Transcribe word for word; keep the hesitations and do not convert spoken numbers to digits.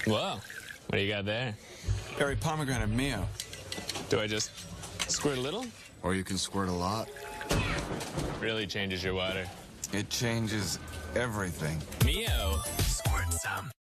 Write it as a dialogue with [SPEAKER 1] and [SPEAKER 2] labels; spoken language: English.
[SPEAKER 1] Whoa. What do you got there?
[SPEAKER 2] Berry pomegranate MiO.
[SPEAKER 1] Do I just squirt a little?
[SPEAKER 2] Or you can squirt a lot.
[SPEAKER 1] Really changes your water.
[SPEAKER 2] It changes everything.
[SPEAKER 1] MiO. Squirt some.